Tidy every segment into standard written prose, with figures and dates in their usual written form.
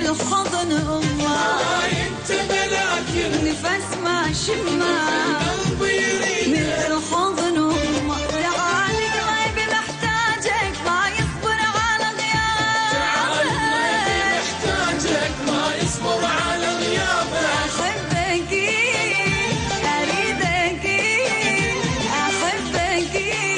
بالحضن أمه انت ملاك نفس ما شمه قلبي يريد من الحضن أمه تعال قلبي محتاجك ما يصبر على تعال غيابك محتاجك ما يصبر على غيابك أحبك أريدك أحبك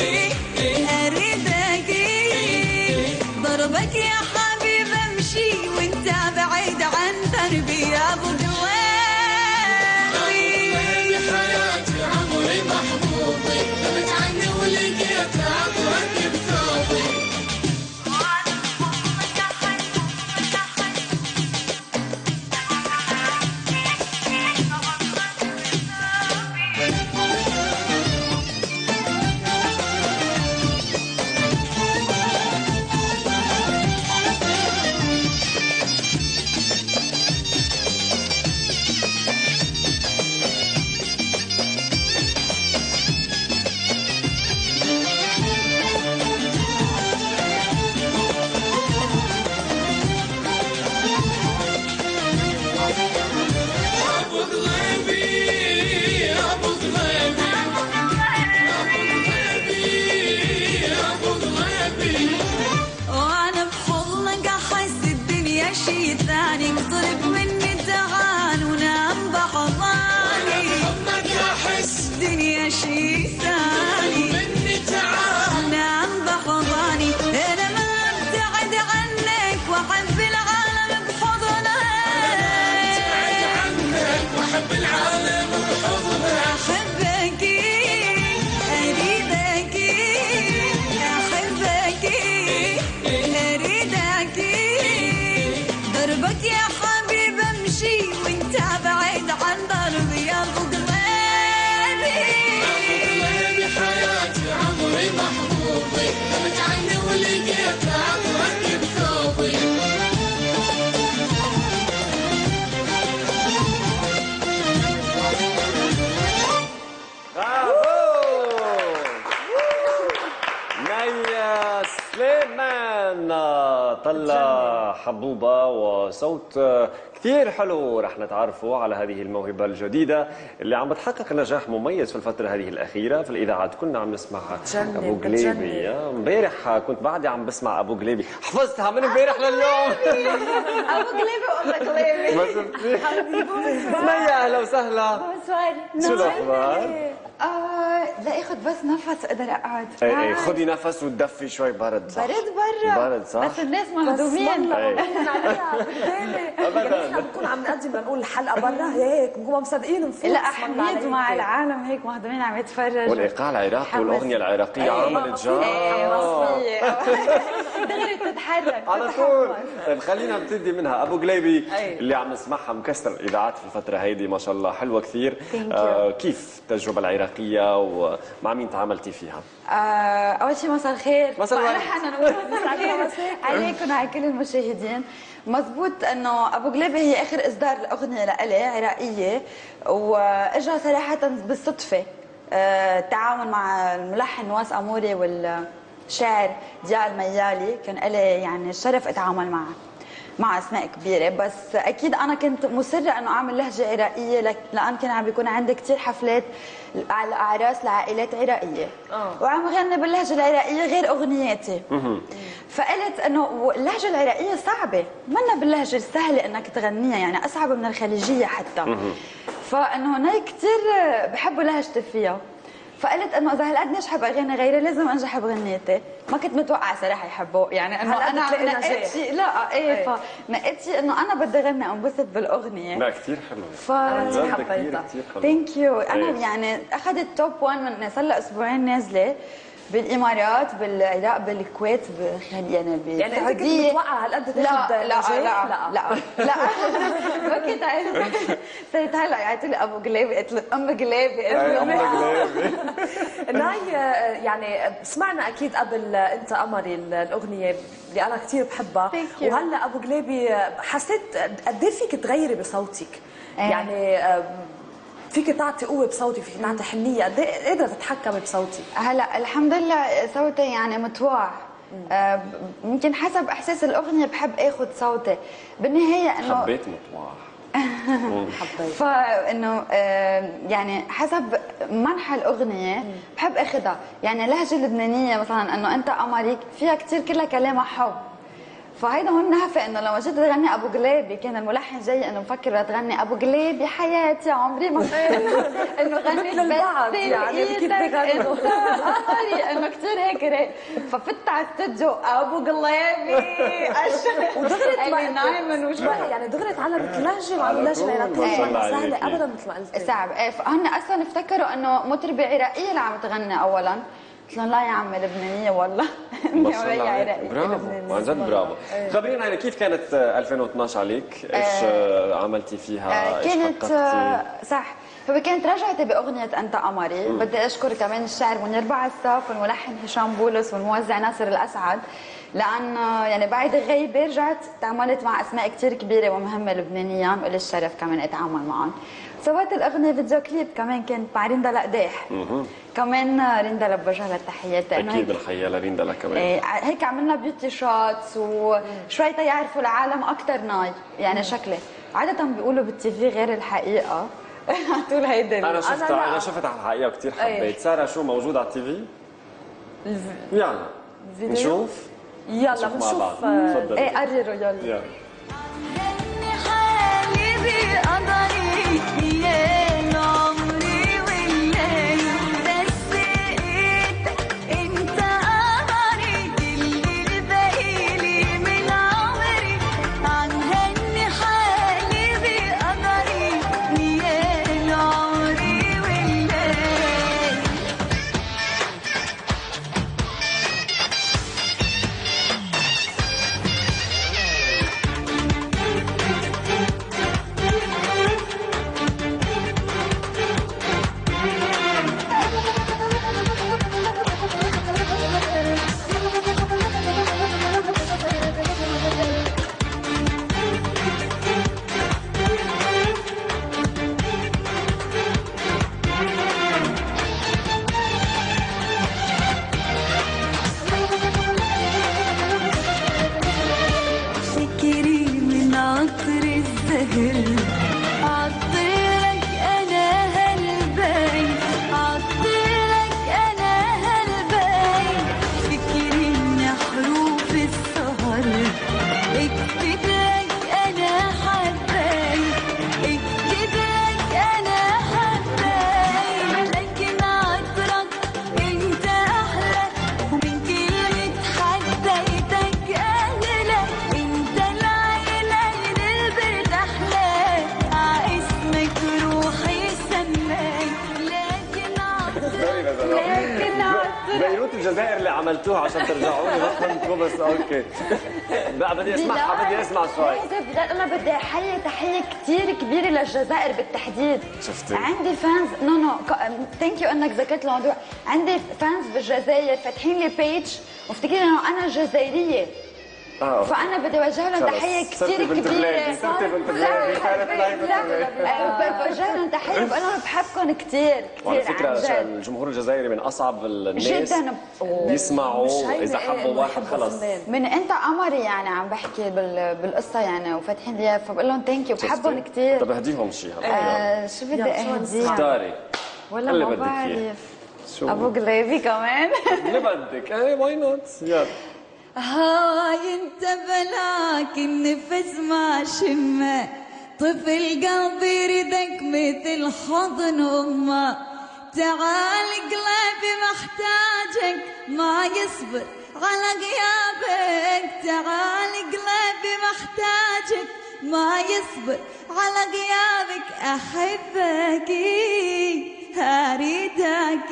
أريدك ضربك يا حبيب امشي وانت بعيد عن دربي يا ابو قلبي حياتي عمري محبوبي غبت عني ولقيت عطرك بثوبي ابو غليبي ابو غليبي ابو غليبي وانا بحضنك احس الدنيا شي ثاني اقترب مني تعال ونام بحضاني حضنك احس الدنيا شي ثاني مني تعال نام بحضاني انا ما ابتعد عنك واحب العالم بحضنك عنك واحب العالم بحضنك احبك اريدك احبك اريدك دربك يا حبيب امشي وانت بعيد عن دربي يا ابو قلبي بحياتي عمري محبوبي غبت عني ولقيت عطرك بثوبي مي سليمان طلع حبوبة وصوت كثير حلو. رح نتعرفوا على هذه الموهبة الجديدة اللي عم بتحقق نجاح مميز في الفترة هذه الأخيرة في الإذاعات. كنا عم نسمع أبو قليبي امبارح، كنت بعدي عم بسمع أبو قليبي، حفظتها من امبارح لليوم. ابو قليبي وام قليبي ما شفتي؟ مي أهلا وسهلا، شو الأخبار؟ لا اخذ بس نفس اقدر اقعد. ايه خذي نفس وتدفي شوي، برد صح؟ برد برا برد صح؟ بس الناس مهضومين. ابدا نحن بنكون عم نقدم لنقول الحلقه برا هيك بنكون مصدقين نفوت. لا حميد مع العالم هيك مهضومين عم يتفرجوا. والايقاع العراقي والاغنيه العراقيه عملت جو. دغري بتتحرك على طول. طيب خلينا نبتدي منها. ابو قليبي اللي عم نسمعها مكسر الاذاعات في الفتره هيدي ما شاء الله، حلوه كثير. كيف التجربه العراقيه ومع مين تعاملتي فيها؟ اول شيء مساء الخير. مساء الورد. نحن نقول مساء الخير عليكم وعلى كل المشاهدين. مزبوط انه ابو قليبي هي اخر اصدار اغنيه لإلي عراقيه، واجا صراحه بالصدفه. التعاون مع الملحن نواس اموري والشاعر ضياء الميالي كان إلي يعني الشرف اتعامل مع اسماء كبيره، بس اكيد انا كنت مصره انه اعمل لهجه عراقيه لان كان عم بيكون عندي كثير حفلات على اعراس لعائلات عراقيه وعم غني باللهجه العراقيه غير اغنياتي. فقلت انه اللهجه العراقيه صعبه، منا باللهجه السهله انك تغنيها، يعني اصعب من الخليجيه حتى. فانه هناك كثير بحبوا لهجتي فيها، فقلت انه اذا هالقد نجحت باغاني غيري لازم انجح بغنيتي. ما كنت متوقعه صراحه يحبوا، يعني انه انا نقيت شيء. لا ايه فنقيت شيء انه انا بدي اغني انبسط بالاغنيه. لا كثير حلوه. حبيتها كثير حلوه. ثانك يو. انا يعني اخذت توب 1 من صار لها اسبوعين نازله بالامارات، بالعراق، بالكويت، يعني بالسعوديه. يعني انت كنت متوقعه هالقد تاخذ لا نجاح؟ لا ما كنت عارفه. صرت هلا يعطوا لي ابو قليبي، قلت له ام قليبي، ام قليبي. ناي يعني سمعنا اكيد قبل انت قمري الاغنيه اللي انا كثير بحبها، وهلا ابو قليبي حسيت قد ايه فيك تغيري بصوتك؟ يعني فيك تعطي قوه بصوتي، فيك تعطي حنيه، قد ايه قادره تتحكمي بصوتي؟ هلا الحمد لله صوتي يعني متوع، يمكن حسب احساس الاغنيه بحب اخذ صوتي بالنهايه انه حبيت مطواح. حبيت. فانه يعني حسب منحى الاغنيه بحب اخذها، يعني اللهجه اللبنانيه مثلا انه انت قمري فيها كثير كلها كلامها حب، فهيدا هون نهفه انه لما جيت تغني ابو قلابي كان الملحن جاي انه مفكر تغني ابو قلابي حياتي عمري ما انه غني مثل البعض يعني كيف بيغنوا قمري انه كثير هيك رايق، ففت على الاستوديو ابو قلابي ودغري نايمن وشو يعني دغري تعلمت اللهجه وعم اللهجه ما سهله ابدا مثل ما قلتي. صعب. فهن اصلا افتكروا انه مطربه عراقيه اللي عم تغني اولا، قلت لهم لا يا عمي لبنانيه والله. ما شاء الله عليك. برافو عن جد برافو. خبرينا يعني كيف كانت 2012 عليك؟ ايش عملتي فيها؟ ايش كانت حققتي؟ صح، هو كانت رجعتي باغنيه انت قمري. بدي اشكر كمان الشاعر منير بعساف والملحن هشام بولس والموزع ناصر الاسعد، لانه يعني بعد غيبه رجعت تعاملت مع اسماء كثير كبيره ومهمه لبنانيه، ولي الشرف كمان اتعامل معهم. سويت الاغنيه فيديو كليب كمان كانت مع ريندا لقداح. كمان ريندا لبوجه لها التحيات اكيد بنحييها لريندا لها كمان. هيك عملنا بيوتي شوتس وشوي تيعرفوا العالم اكثر ناي يعني شكلي. عاده بيقولوا بالتي في غير الحقيقه. على طول هيدا انا شفت على الحقيقه وكثير حبيت. ساره شو موجود على التي في؟ يلا نشوف. يلا بنشوف. ايه قرروا يلا. هني حالي بقدري يا عمري والليل، بس ايدك انت قمري اللي باقيلي من عمري. عن هني حالي بقدري يا عمري والليل. شكري من عطر الزهر، عطرك انا هالباي، عطرك انا هالباي. فكري من حروف السهر، اكتب لك انا حباي، اكتب لك انا حباي. لكن عطرك انت احلى ومن كلمة حبيتك اغلى. انت العين البرد احلى، عاسمك روحي سماي. لكن بيروت الجزائر اللي عملتوها عشان ترجعوا لي ما فهمتوا بس اوكي. لا بدي اسمع شوي. انا بدي احيي تحيه كثير كبيره للجزائر بالتحديد. شفتي؟ عندي فانز نو ثانك يو انك ذكرت الموضوع. عندي فانز بالجزائر فاتحين لي بيج ومفتكرين انه انا جزائريه. فانا بدي اوجه لهم تحيه كثير كبيره. صرتي بنت بلادي. بوجه لهم تحيه بقول لهم بحبكم كثير وعلى كثير فكره عن جد. الجمهور الجزائري من اصعب الناس جدا يسمعوا اذا حبوا واحد خلص. من انت قمري يعني عم بحكي بالقصه يعني وفاتحين لي فبقول لهم ثانك يو بحبهم كثير. طب اهديهم شيء هلا. شو بدي اهديها؟ اختاري والله اللي ما بدك إياه. بعرف. شو ابو قلابي كمان. اللي بدك واي نوت يلا. هاي انت بلاك النفس ما شمه، طفل قلبي يريدك مثل حضن امه. تعال قلبي محتاجك ما يصبر على غيابك. تعال قلبي محتاجك ما يصبر على غيابك. احبك اريدك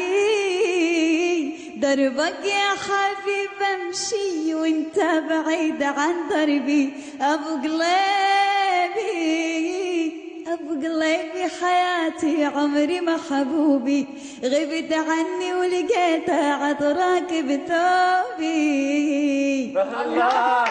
دربك يا حبيب امشي وانت بعيد عن دربي. ابو قلبي ابو قلبي حياتي عمري محبوبي. غبت عني ولقيت عطرك بثوبي. الله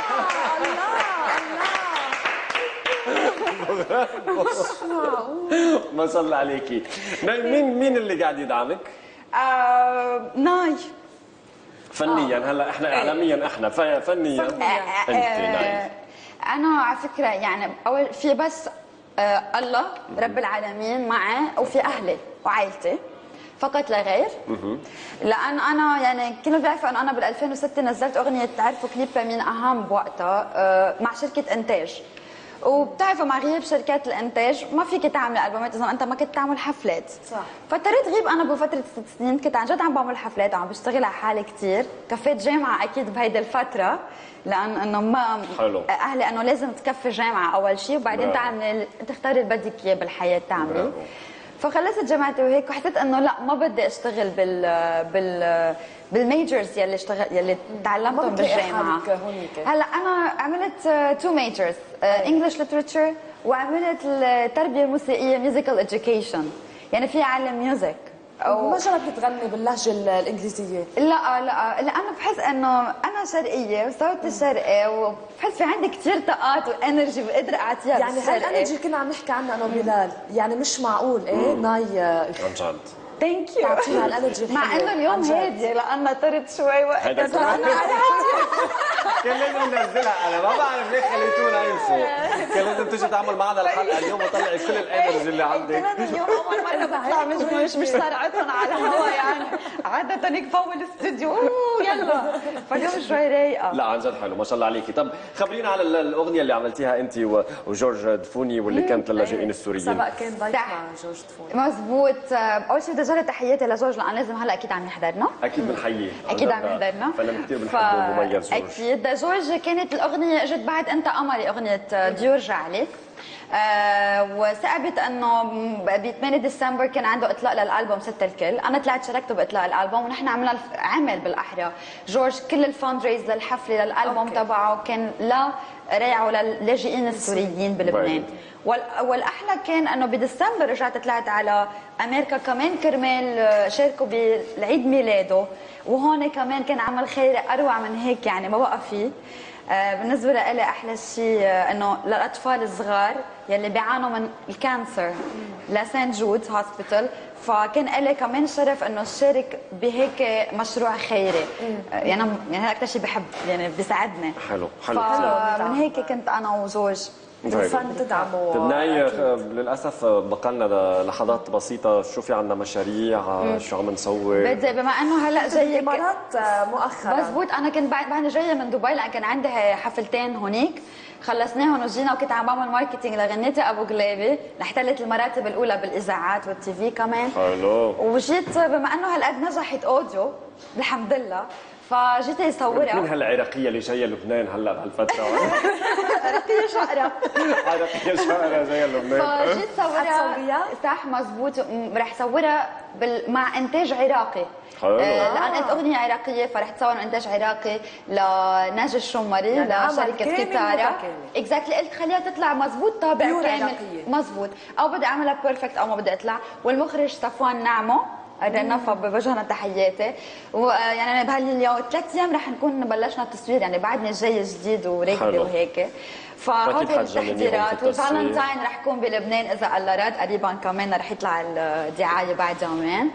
ما شاء الله عليكي. مين اللي قاعد يدعمك؟ ناي فنيا هلا احنا اعلاميا احنا فنيا انت نايف. انا على فكره يعني اول في بس الله رب العالمين معي وفي اهلي وعائلتي فقط لا غير. لان انا يعني كلهم بيعرفوا انه انا بال 2006 نزلت اغنيه تعرفوا كليب مين اهم بوقتها مع شركه انتاج. وبتعرفوا مع غياب شركات الانتاج ما فيك تعملي البومات اذا انت ما كنت تعمل حفلات. صح. فاضطريت غيب انا بفتره 6 سنين كنت عن جد عم بعمل حفلات وعم بشتغل على حالي كثير، كفيت جامعه اكيد بهيدي الفتره لان انه ما حلو. اهلي انه لازم تكفي جامعه اول شيء وبعدين برافو. تعملي تختاري اللي بدك اياه بالحياه تعملي. برافو. فخلصت جامعتي وهيك وحسيت انه لا ما بدي اشتغل بالميجرز يلي تعلمتهم بالجامعه. هلا انا عملت 2 ميجرز انجلش ليترشر وعملت التربيه الموسيقيه ميوزيكال اديوكيشن، يعني في علم ميوزك. ما جربت تغني باللهجه الانجليزيه؟ لا لانه بحس انه انا شرقيه وصوتي شرقي وبحس في عندي كثير طاقات وانرجي بقدر اعطيها يعني هالانرجي كنا عم نحكي عنها انا وبلال، يعني مش معقول ايه ناي عن جد ثانك يو تعطيها الانرجي مع انه اليوم هادي لانه طرت شوي وقت هيدا كان لازم ننزلها، انا ما بعرف ليه خليتونا ينفوا، كان لازم تيجي تعمل معنا الحلقه اليوم وطلعي كل الانرجي اللي عندك. اليوم اول مره بطلع مش صارعتهم على الهواء يعني عاده هيك فوق الاستوديو يلا فاليوم شوي رايقه. لا عن جد حلو ما شاء الله عليكي. طب خبرينا على الاغنيه اللي عملتيها انت وجورج دفوني واللي كانت للاجئين السوريين. سبق كان ضيف مع جورج دفوني. مزبوط. اول شيء بدي اجرب تحياتي لجورج لان لازم هلا اكيد عم يحضرنا. اكيد بنحييه اكيد عم يحضرنا فنان كثير بنحبه ومميز جورج. اكيد جورج كانت الاغنيه اجت بعد انت قمري اغنيه ديور جعلي. وثابت انه ب 8 ديسمبر كان عنده اطلاق للالبوم ست الكل، انا طلعت شاركته باطلاق الالبوم ونحن عملنا عمل بالاحرى جورج كل الفان ريز للحفله للالبوم تبعه كان لا رايعه للاجئين السوريين بلبنان. والاحلى كان انه بديسمبر رجعت طلعت على امريكا كمان كرمال شاركوا بالعيد ميلاده وهون كمان كان عمل خيري اروع من هيك يعني ما بقى فيه. بالنسبه لي احلى شيء انه للاطفال الصغار يلي بيعانوا من الكانسر لسانت جود هوسبيتال فكان لي كمان شرف انه اشارك بهيك مشروع خيري. يعني هذا اكثر شيء بحب يعني بيساعدني. حلو من هيك كنت انا وزوج الفن تدعمه. بناي للاسف بقى لنا لحظات بسيطه، شو في عندنا مشاريع شو عم نسوي؟ بدي بما انه هلا جاي الامارات مؤخرا. مزبوط انا كنت بعد جايه من دبي لان كان عندي حفلتين هونيك خلصناهم وجينا وكنت عم بعمل ماركتينج لغنيتي ابو قلابي لاحتلت المراتب الاولى بالاذاعات والتي في كمان. حلو. وجيت بما انه هالقد نجحت اوديو الحمد لله فجيت يصورها. مين هالعراقيه اللي جايه لبنان هلا بهالفتره؟ عراقيه شقره. عراقيه شقره جايه لبنان. فجيت صورها صح مزبوط رح صورها مع انتاج عراقي. لان انت اغنيه عراقيه فرح تصور انتاج عراقي لناجي الشمري يعني لشركه كتاره اكزاكتلي قلت خليها تطلع مزبوط طابع كامل مزبوط او بدي اعملها بيرفكت او ما بدي اطلع. والمخرج صفوان نعمو رنفة بوجهنا تحياتي ويعني بهاليوم 3 ايام رح نكون بلشنا التصوير يعني بعدني جاي جديد وراكبه وهيك. فهذه التحضيرات والفالنتاين رح يكون بلبنان اذا الله راد قريبا كمان رح يطلع الدعايه بعد يومين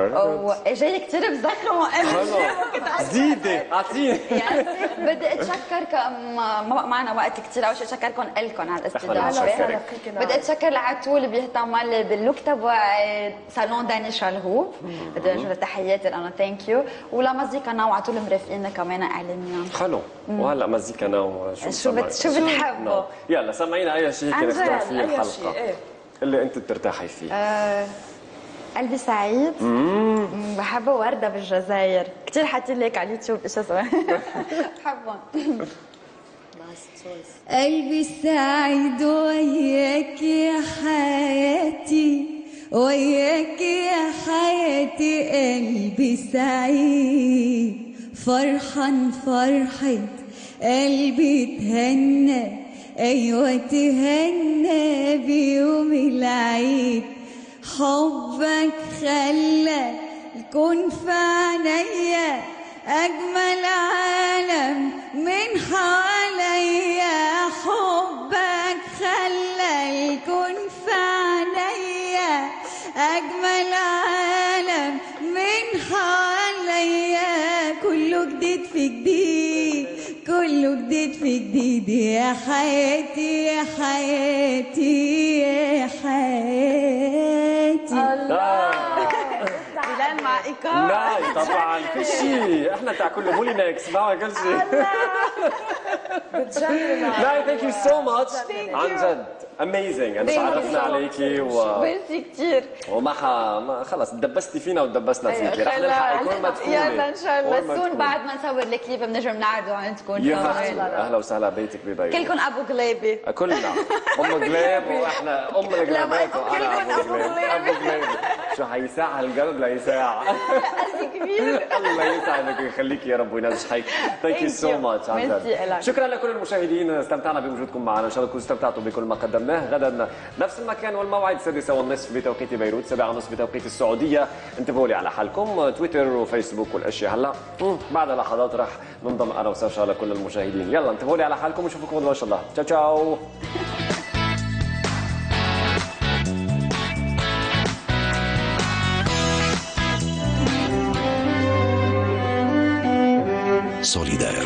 وجاي كثير بذكره مؤمن زيدي اعطيني يعني بدي اتشكر ما بقى معنا وقت كثير اول شيء اتشكركم لكم على الاستضافه. بدي اتشكر لعطول اللي بيهتم لي باللوك تبعي صالون داني شالهو بدي اوجه تحياتي لانه ثانك يو ولمزيكا ناو عطول مرافقينا كمان اعلاميا. حلو. وهلا مزيكا ناو شو بتحب يلا سمعينا اي شيء هيك نختار فيه الحلقه اللي انت بترتاحي فيه. قلبي سعيد. بحب ورده بالجزائر كثير حاطين لك على اليوتيوب ايش اسمها بحبهم. قلبي سعيد وياك يا حياتي وياك يا حياتي قلبي سعيد فرحان فرحة قلبي تهنى ايوه تهنى بيوم العيد حبك خلى الكون في عينيا اجمل عالم من حواليا حبك خلى الكون في عينيا اجمل عالم من حواليا كله جديد في جديد، كله جديد في جديد، يا حياتي يا حياتي يا حياتي. بلال مع ايقاع. ناي طبعا كل شيء احنا تاع كل مولينكس معه كل شيء. بتجنن. ناي ثانك يو سو ماتش عن جد اميزنج. انا تعرفنا عليكي ميرسي كثير. وما خلص دبستي فينا ودبسنا فيكي. رح نلحق كل ما تكوني. يلا ان شاء الله سون بعد ما نصور الكليب بنجي بنعرضه عندكم. يا اهلا وسهلا بيتك ببيروت. كلكم ابو غليبي. كلنا ام غليب واحنا ام الغلابات وانا ابو غليب. شو حيساع القلب ليساع. قلبي كبير. الله يسعدك ويخليك يا رب وينجح حيك. ثانك يو سو ماتش عن جد. شكرا لكل المشاهدين، استمتعنا بوجودكم معنا، ان شاء الله تكونوا استمتعتوا بكل ما قدمناه. غدا نفس المكان والموعد 6:30 بتوقيت بيروت، 7:30 بتوقيت السعوديه. انتبهوا لي على حالكم، تويتر وفيسبوك والاشياء. هلا بعد لحظات راح ننضم انا وساشا لكل المشاهدين. يلا انتبهوا لي على حالكم ونشوفكم غدا ان شاء الله. تشاو تشاو. Solidaire.